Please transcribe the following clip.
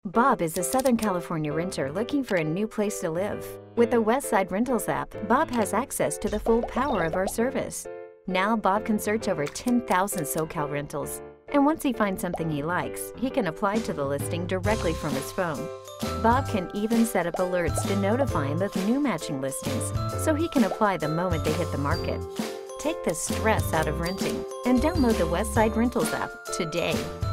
Bob is a Southern California renter looking for a new place to live. With the Westside Rentals app, Bob has access to the full power of our service. Now Bob can search over 10,000 SoCal rentals, and once he finds something he likes, he can apply to the listing directly from his phone. Bob can even set up alerts to notify him of new matching listings, so he can apply the moment they hit the market. Take the stress out of renting and download the Westside Rentals app today.